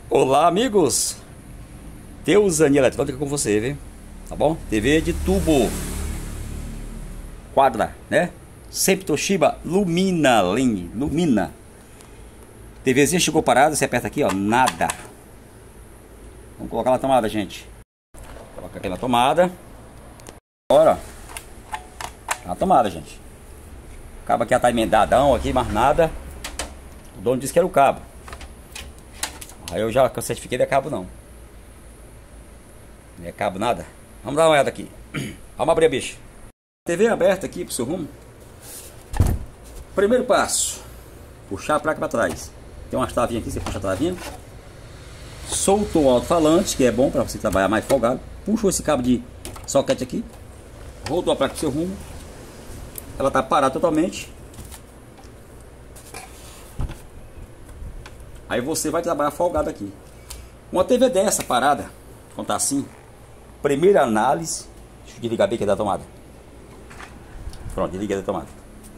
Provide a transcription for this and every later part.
Olá, amigos! Teusania Eletrônica com você, viu? Tá bom? TV de tubo quadra, né? Sempre Toshiba Lumina. TVzinha chegou parada, você aperta aqui, ó, nada. Vamos colocar na tomada, gente. Coloca aqui na tomada. Agora, na tomada, gente. O cabo aqui já tá emendadão aqui, mais nada. O dono disse que era o cabo. Aí eu já certifiquei, não é cabo não. Não é cabo nada. Vamos dar uma olhada aqui. Vamos abrir a bicha. TV aberta aqui pro seu rumo. Primeiro passo: puxar a placa para trás. Tem umas travinhas aqui, você puxa a travinha. Soltou o alto-falante, que é bom para você trabalhar mais folgado. Puxou esse cabo de soquete aqui. Rodou a placa pro seu rumo. Ela tá parada totalmente. Aí você vai trabalhar folgado aqui. Uma TV dessa parada, quando tá assim, primeira análise. Deixa eu desligar bem aqui da tomada. Pronto, desliguei da tomada.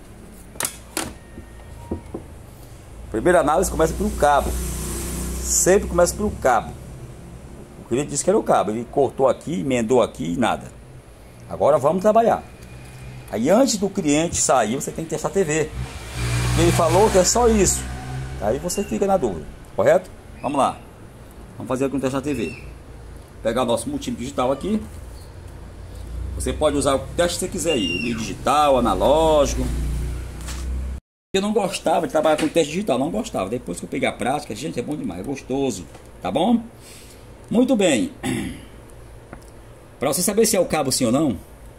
Primeira análise começa pelo cabo. Sempre começa pelo cabo. O cliente disse que era o cabo. Ele cortou aqui, emendou aqui e nada. Agora vamos trabalhar. Aí antes do cliente sair, você tem que testar a TV. Ele falou que é só isso. Aí você fica na dúvida, correto? Vamos lá. Vamos fazer aqui um teste na TV. Pegar o nosso multímetro digital aqui. Você pode usar o teste que você quiser aí. Digital, analógico. Eu não gostava de trabalhar com teste digital. Não gostava. Depois que eu peguei a prática, gente, é bom demais. É gostoso. Tá bom? Muito bem. Para você saber se é o cabo sim ou não.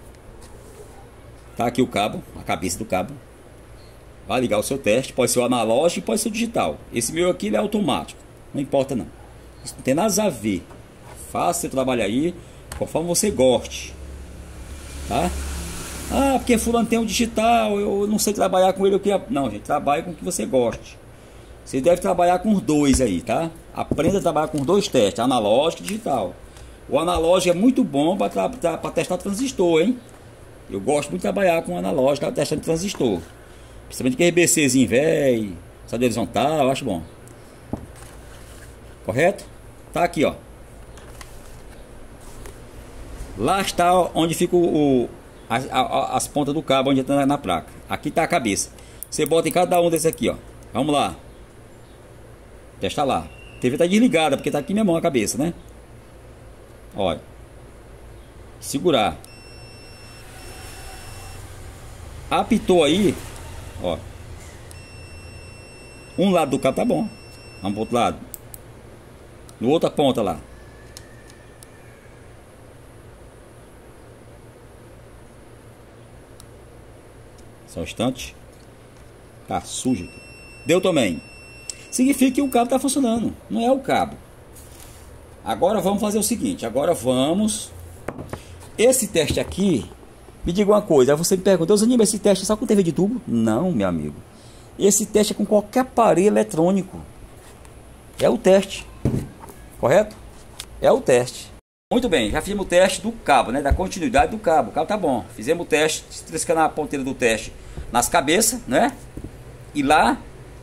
Tá aqui o cabo. A cabeça do cabo. Vai ligar o seu teste, pode ser o analógico e pode ser o digital. Esse meu aqui ele é automático, não importa não. Isso não tem nada a ver. Faça seu trabalho aí, conforme você goste. Tá? Ah, porque fulano tem um digital, eu não sei trabalhar com ele. Não, gente, trabalhe com o que você goste. Você deve trabalhar com os dois aí, tá? Aprenda a trabalhar com os dois testes, analógico e digital. O analógico é muito bom para testar transistor, hein? Eu gosto muito de trabalhar com analógico, testando transistor. Principalmente que RBCzinho velho, saldo horizontal, eu acho bom. Correto? Tá aqui, ó. Lá está onde fica as pontas do cabo, onde está na placa. Aqui está a cabeça. Você bota em cada um desses aqui, ó. Vamos lá. Testa lá. A TV está desligada, porque está aqui minha mão a cabeça, né? Olha. Segurar. Apitou aí. Ó, um lado do cabo tá bom. Vamos pro outro lado. No outra ponta lá. Só um instante. Tá sujo aqui. Deu também. Significa que o cabo tá funcionando. Não é o cabo. Agora vamos fazer o seguinte. Agora vamos. Esse teste aqui. Me diga uma coisa, aí você me pergunta, Deus, esse teste é só com TV de tubo? Não, meu amigo. Esse teste é com qualquer aparelho eletrônico. É o teste. Correto? É o teste. Muito bem, já fizemos o teste do cabo, né? Da continuidade do cabo. O cabo tá bom. Fizemos o teste, triscando a ponteira do teste nas cabeças, né? E lá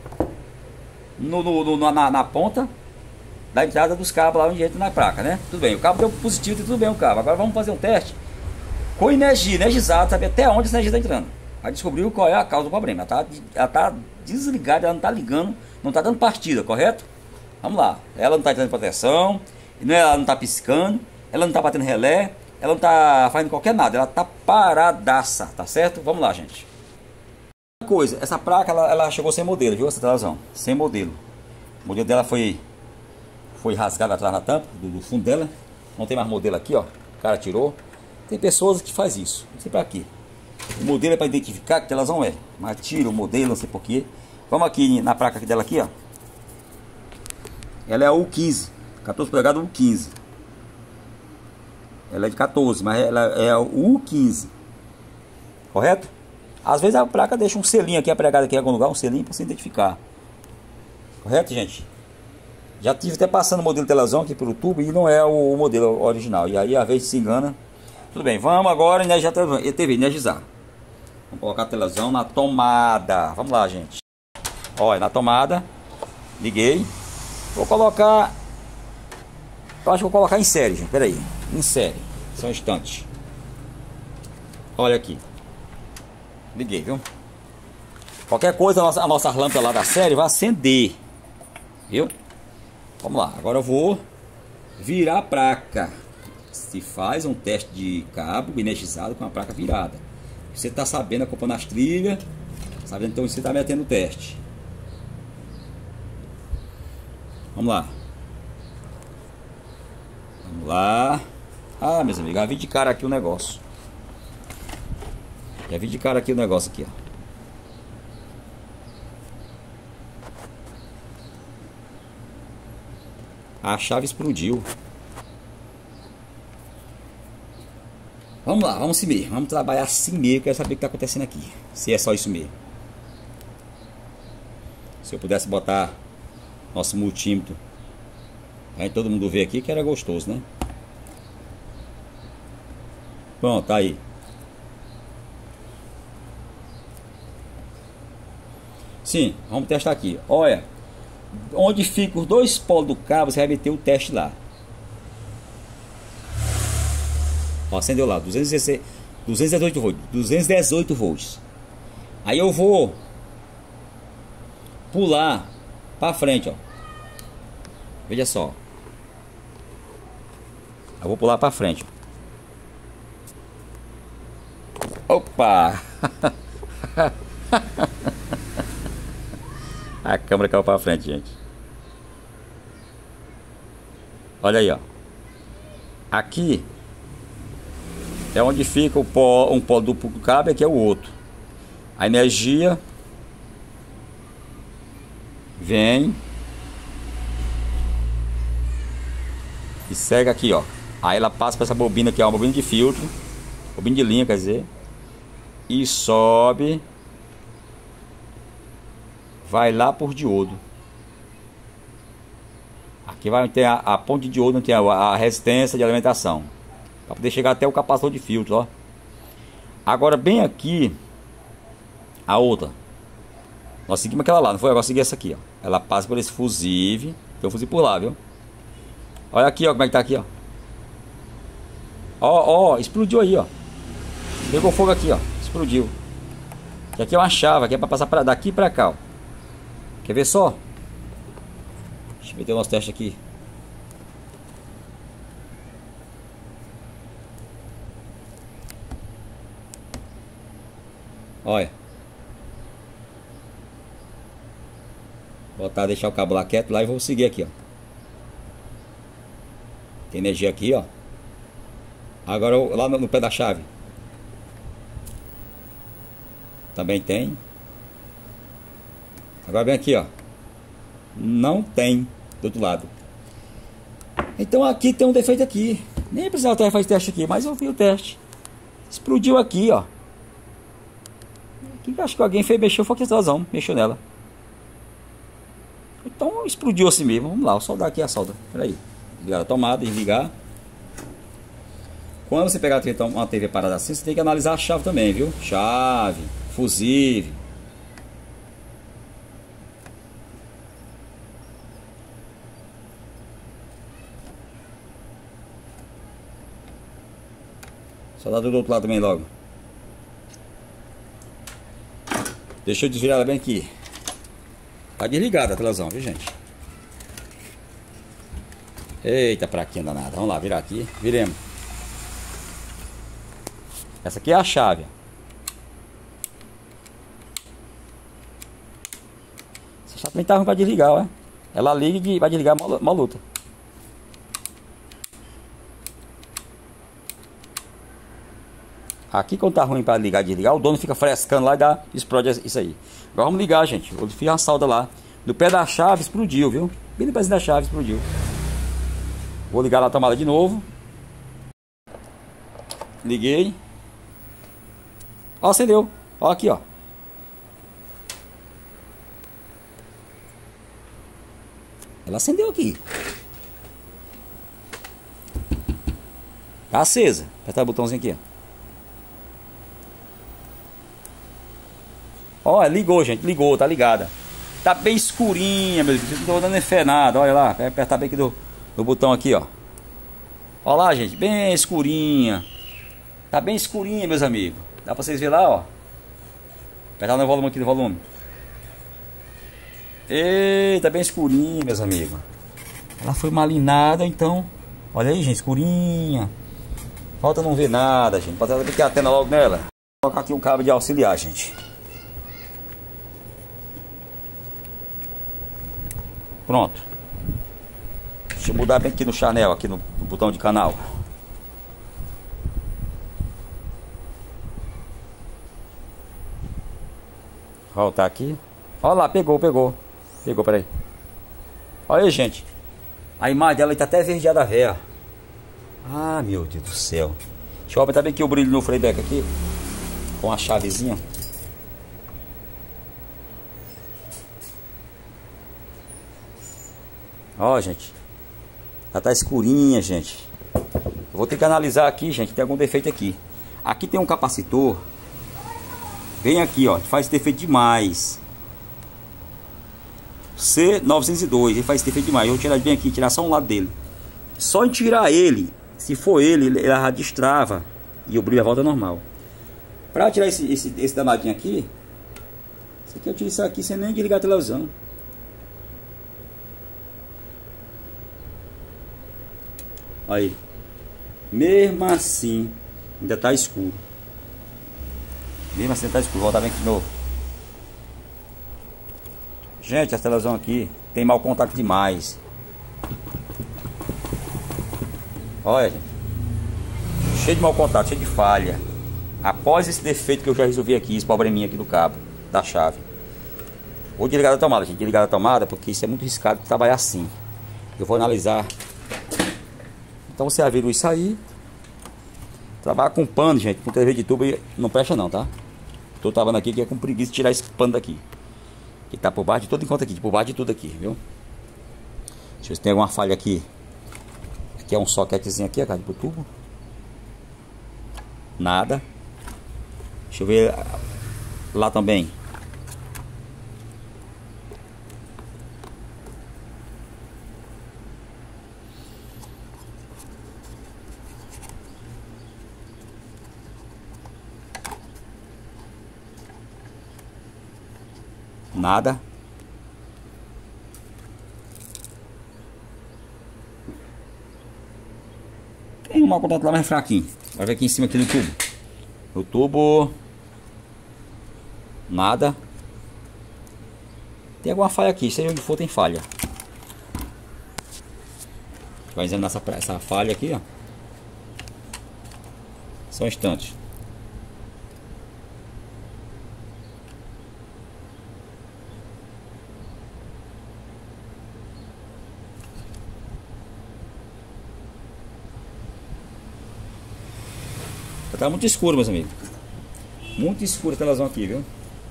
na ponta da entrada dos cabos, lá onde entra na placa, né? Tudo bem, o cabo deu positivo e tudo bem o cabo. Agora vamos fazer um teste com energia, energizado, saber até onde essa energia está entrando. Aí descobriu qual é a causa do problema. Ela tá desligada, ela não está ligando, não está dando partida, correto? Vamos lá. Ela não está entrando em proteção, ela não está piscando, ela não está batendo relé, ela não está fazendo qualquer nada, ela está paradaça, tá certo? Vamos lá, gente. Uma coisa, essa placa ela chegou sem modelo, viu? Essa televisão, sem modelo. O modelo dela foi rasgado atrás na tampa, do fundo dela. Não tem mais modelo aqui, ó. O cara tirou. Tem pessoas que faz isso, não sei pra quê. O modelo é para identificar que televisão é, mas tira o modelo, não sei porquê. Vamos aqui na placa dela aqui, ó. Ela é a U15, 14 polegadas U15. Ela é de 14, mas ela é a U15. Correto? Às vezes a placa deixa um selinho aqui pregado aqui em algum lugar, um selinho para você identificar. Correto, gente? Já tive até passando o modelo de televisão aqui pelo tubo e não é o modelo original. E aí às vezes se engana. Tudo bem, vamos agora energizar a TV, energizar. Vamos colocar a televisão na tomada. Vamos lá, gente. Olha, na tomada. Liguei. Vou colocar Eu acho que vou colocar em série, gente. Pera aí. Em série. Só um instante. Olha aqui. Liguei, viu? Qualquer coisa, a nossa lâmpada lá da série vai acender. Viu? Vamos lá. Agora eu vou virar a placa. Se faz um teste de cabo energizado com a placa virada. Você está sabendo, acompanhando as trilhas. Sabendo então você está metendo o teste. Vamos lá. Vamos lá. Ah, meus amigos, já vi de cara aqui o negócio. Já vi de cara aqui o negócio aqui, ó. A chave explodiu. Vamos lá, vamos assim mesmo. Vamos trabalhar assim mesmo. Quero saber o que está acontecendo aqui. Se é só isso mesmo. Se eu pudesse botar nosso multímetro aí todo mundo vê aqui, que era gostoso, né? Pronto, tá aí. Sim, vamos testar aqui. Olha, onde fica os dois polos do cabo, você vai meter o teste lá. Ó, acendeu lá, 218 volts. 218 volts. Aí eu vou pular para frente, ó. Veja só. Eu vou pular para frente. Opa! A câmera caiu para frente, gente. Olha aí, ó. Aqui é onde fica um polo do cabo, aqui é o outro. A energia vem e segue aqui, ó. Aí ela passa para essa bobina aqui, ó, uma bobina de filtro, bobina de linha, quer dizer, e sobe, vai lá por diodo. Aqui vai ter a ponte de diodo, tem a resistência de alimentação, para poder chegar até o capacitor de filtro, ó. Agora bem aqui a outra, nós seguimos aquela lá, não foi? Agora segui essa aqui, ó. Ela passa por esse fusível, tem um fusível por lá, viu? Olha aqui, ó, como é que tá aqui, ó. Ó, explodiu aí, ó. Pegou fogo aqui, ó. Explodiu. E aqui é uma chave, aqui é para passar para daqui para cá, ó. Quer ver só? Deixa eu meter o nosso teste aqui. Olha. Botar, deixar o cabo lá quieto lá e vou seguir aqui, ó. Tem energia aqui, ó. Agora lá no pé da chave também tem. Agora vem aqui, ó. Não tem do outro lado. Então aqui tem um defeito aqui. Nem precisava ter feito teste aqui, mas eu vi o teste. Explodiu aqui, ó. Aqui, acho que alguém mexeu, foi aqui razão, mexeu nela. Então explodiu assim mesmo. Vamos lá, vou soldar aqui a solda. Espera aí. Ligar a tomada, desligar. Quando você pegar uma TV parada assim, você tem que analisar a chave também, viu? Chave, fusível. Soldar do outro lado também logo. Deixa eu desvirar ela bem aqui. Tá desligada a televisão, viu, gente? Eita, praquinha danada. Vamos lá, virar aqui. Viremos. Essa aqui é a chave. Essa chave também tá ruim pra desligar, ó. Ela liga e vai desligar uma luta. Aqui quando tá ruim para ligar e desligar, o dono fica frescando lá e explode isso aí. Agora vamos ligar, gente. Eu fiz uma solda lá. No pé da chave explodiu, viu? Bem no pezinho da chave explodiu. Vou ligar lá a tomada de novo. Liguei. Ó, acendeu. Ó aqui, ó. Ela acendeu aqui. Tá acesa. Apertar o botãozinho aqui, ó. Ó, ligou, gente, ligou, tá ligada. Tá bem escurinha, meu Deus, não tô dando fé nada. Olha lá, vai apertar bem aqui no botão aqui, ó. Olha lá, gente, bem escurinha. Tá bem escurinha, meus amigos. Dá pra vocês verem lá, ó. Apertar no volume aqui do volume. Eita, bem escurinha, meus amigos. Ela foi malinada, então. Olha aí, gente, escurinha. Falta não ver nada, gente. Pode ter que atena logo nela. Vou colocar aqui um cabo de auxiliar, gente. Pronto. Deixa eu mudar bem aqui no chanel, aqui no botão de canal. Voltar aqui. Olha lá, pegou. Pegou, peraí. Olha aí, gente. A imagem dela está até verdeada véia. Ah, meu Deus do céu. Deixa eu aumentar bem aqui o brilho no freeback aqui. Com a chavezinha. Ó, gente. Ela tá escurinha, gente. Eu vou ter que analisar aqui, gente. Tem algum defeito aqui. Aqui tem um capacitor. Bem aqui, ó. Faz defeito demais. C902. Ele faz defeito demais. Eu vou tirar bem aqui. Tirar só um lado dele. Só em tirar ele. Se for ele já destrava. E o brilho volta normal. Pra tirar esse danadinho aqui. Isso aqui eu tiro isso aqui sem nem desligar a televisão. Aí. Mesmo assim, ainda tá escuro. Mesmo assim, tá escuro. Vou voltar bem aqui de novo. Gente, essa televisão aqui tem mau contato demais. Olha, gente. Cheio de mau contato, cheio de falha. Após esse defeito que eu já resolvi aqui, esse probleminha aqui do cabo, da chave. Vou desligar a tomada, gente. Desligar a tomada, porque isso é muito arriscado de trabalhar assim. Eu vou analisar. Então você avirou isso aí. Trabalhar com pano, gente, com TV de tubo não presta não, tá? Tô trabalhando aqui que é com preguiça de tirar esse pano daqui. Que tá por baixo de todo enquanto aqui, por baixo de tudo aqui, viu? Deixa eu ver se tem alguma falha aqui. Aqui é um soquetezinho aqui, a cara pro tubo. Nada. Deixa eu ver lá também. Nada. Tem um mau contato lá mais fraquinho. Vai ver aqui em cima aqui no tubo. No tubo. Nada. Tem alguma falha aqui. Seja onde for tem falha. Vai examinar essa falha aqui, ó. Só um instante. Tá muito escuro, meus amigos. Muito escuro a televisão aqui, viu?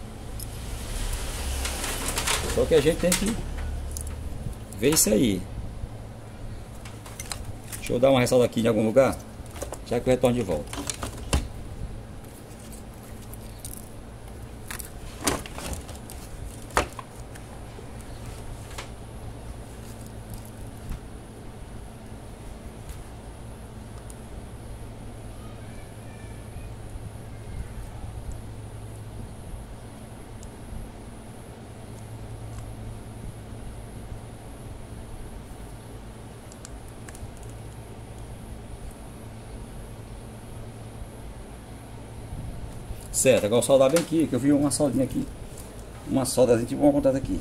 Só que a gente tem que ver isso aí. Deixa eu dar uma ressalva aqui em algum lugar, já que eu retorno de volta. Certo, agora eu soldar bem aqui, que eu vi uma soldinha aqui. Uma soldazinha, tipo uma contada aqui.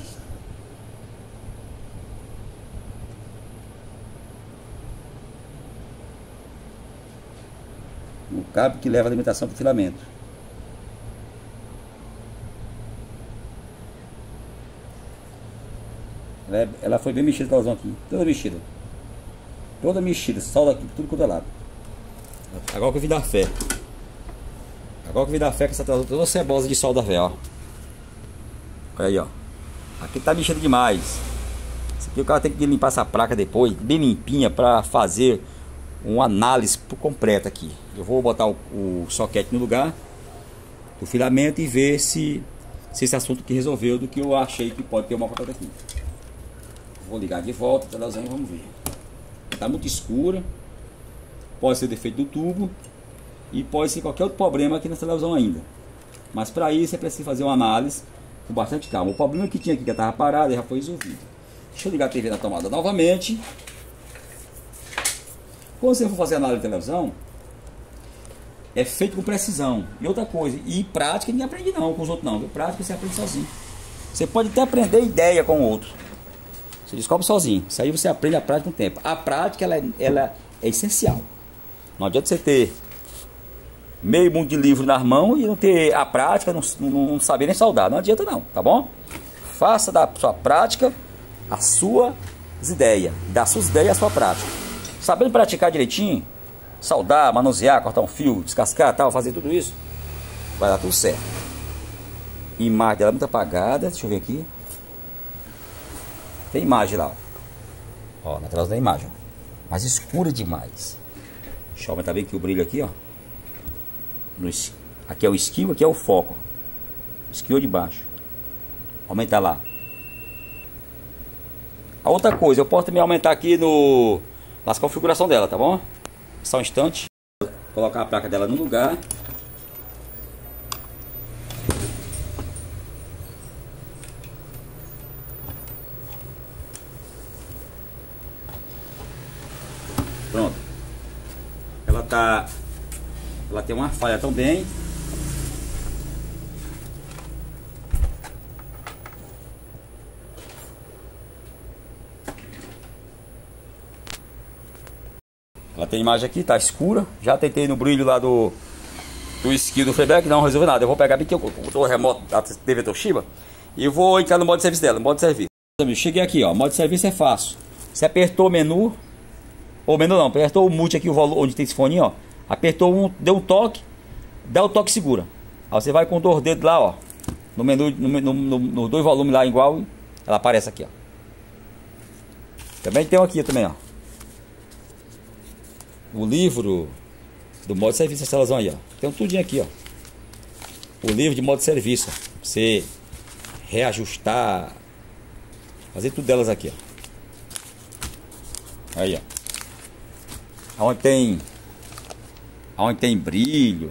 O cabo que leva a alimentação para o filamento. Ela foi bem mexida a televisão aqui. Toda mexida. Toda mexida, solda aqui, tudo quanto é lado. Agora que eu vi dar fé. Agora que eu vi dar fé com essa televisão toda cebosa de solda velha, ó. Olha aí, ó. Aqui tá mexendo demais. Isso aqui o cara tem que limpar essa placa depois, bem limpinha, para fazer uma análise por completa aqui. Eu vou botar o soquete no lugar do filamento e ver se esse assunto que resolveu do que eu achei que pode ter uma falta aqui. Vou ligar de volta a televisão e vamos ver. Tá muito escura. pode ser defeito do tubo e pode ser qualquer outro problema aqui na televisão ainda. Mas para isso você precisa fazer uma análise com bastante calma. O problema que tinha aqui, que estava parado, já foi resolvido. Deixa eu ligar a TV na tomada novamente. Quando você for fazer análise de televisão, é feito com precisão. E outra coisa, e prática ninguém aprende não com os outros não. Prática você aprende sozinho. Você pode até aprender ideia com o outro. Você descobre sozinho. Isso aí você aprende a prática com o tempo. A prática ela é essencial. Não adianta você ter meio mundo de livro nas mãos e não ter a prática, não saber nem soldar. Não adianta não, tá bom? Faça da sua prática as suas ideias. Das suas ideias a sua prática. Sabendo praticar direitinho, soldar, manusear, cortar um fio, descascar, tal, fazer tudo isso, vai dar tudo certo. Imagem dela muito apagada, deixa eu ver aqui. Tem imagem lá, ó, na tela da imagem, mas escura demais. Deixa eu aumentar bem aqui o brilho aqui, ó. Aqui é o skill, aqui é o foco. Skill de baixo. Aumentar lá. A outra coisa, eu posso também aumentar aqui nas configurações dela, tá bom? Só um instante. Colocar a placa dela no lugar. Pronto. Ela tem uma falha também. Ela tem imagem aqui, tá escura. Já tentei no brilho lá do skill do Freeback, não resolveu nada. Eu vou pegar bem aqui o remoto da TV Toshiba e eu vou entrar no modo de serviço dela, modo de serviço. Cheguei aqui, ó, modo de serviço é fácil. Você apertou o menu, ou menu não, apertou o mute aqui, o volume, onde tem esse fone, ó. Apertou deu um toque, dá o toque segura. Aí você vai com 2 dedos lá, ó, no menu, no 2 volumes lá igual, ela aparece aqui, ó. Também tem um aqui também, ó. O livro do modo de serviço dessa televisão aí, ó. Tem um tudinho aqui, ó. O livro de modo de serviço, ó. Você reajustar, fazer tudo delas aqui, ó. Aí, ó. Onde tem brilho.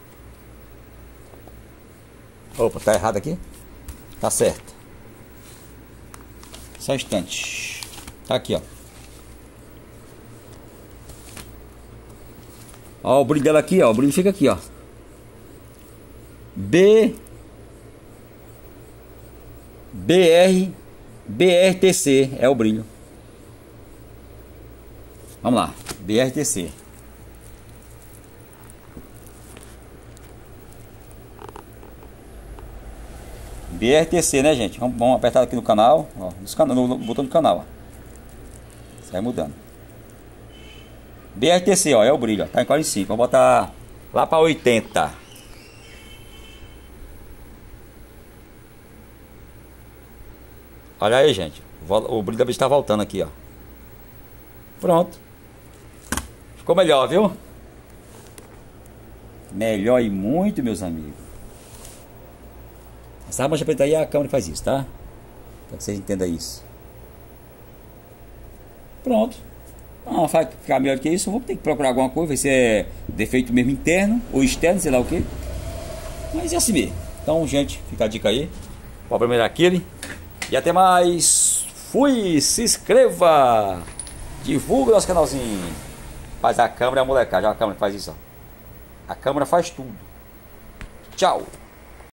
Opa, tá errado aqui? Tá certo. Só um instante. Tá aqui, ó. Ó, o brilho dela aqui, ó. O brilho fica aqui, ó. BRTC é o brilho. Vamos lá. BRTC. BRTC, né, gente? Vamos apertar aqui no canal, ó, no botão do canal, ó. Sai mudando. BRTC, ó, é o brilho, ó, tá em 45. Vamos botar lá para 80. Olha aí, gente. O brilho da bicha tá voltando aqui, ó. Pronto. Ficou melhor, viu? Melhor e muito, meus amigos. Essa mancha preta aí é a câmera que faz isso, tá? Para que vocês entendam isso. Pronto. Não vai ficar melhor do que isso. Eu vou ter que procurar alguma coisa, ver se é defeito mesmo interno ou externo, sei lá o que. Mas é assim mesmo. Então, gente, fica a dica aí. O problema era aquele. E até mais. Fui! Se inscreva! Divulga o nosso canalzinho. Faz a câmera, a molecada. Já a câmera que faz isso, ó. A câmera faz tudo. Tchau!